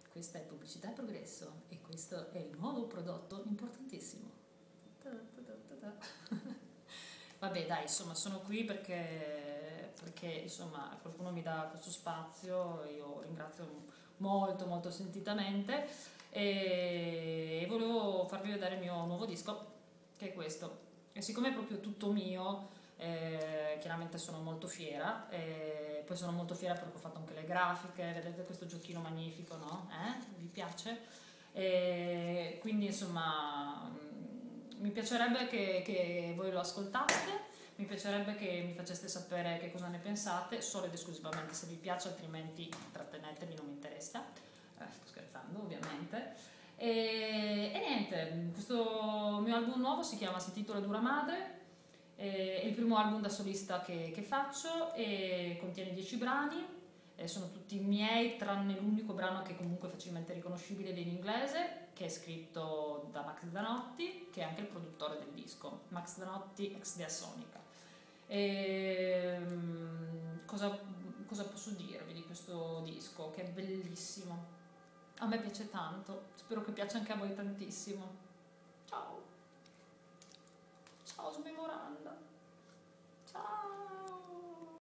questa è Pubblicità e Progresso e questo è il nuovo prodotto importantissimo. Vabbè dai, insomma sono qui perché insomma qualcuno mi dà questo spazio, io ringrazio molto molto sentitamente e volevo farvi vedere il mio nuovo disco, che è questo. E siccome è proprio tutto mio, chiaramente sono molto fiera, e poi sono molto fiera perché ho fatto anche le grafiche, vedete questo giochino magnifico, no? Vi piace? E quindi insomma mi piacerebbe che voi lo ascoltaste, mi piacerebbe che mi faceste sapere che cosa ne pensate, solo ed esclusivamente se vi piace, altrimenti trattenetevi, non mi interessa, sto scherzando ovviamente. E niente, questo mio album nuovo si intitola Dura Madre, è il primo album da solista che faccio e contiene 10 brani, sono tutti miei tranne l'unico brano che è comunque facilmente riconoscibile ed è in inglese, che è scritto da Max Zanotti, che è anche il produttore del disco, Max Zanotti ex Diasonica. Cosa posso dirvi di questo disco, che è bellissimo, a me piace tanto, spero che piaccia anche a voi tantissimo. Ciao, ciao Smemoranda, ciao.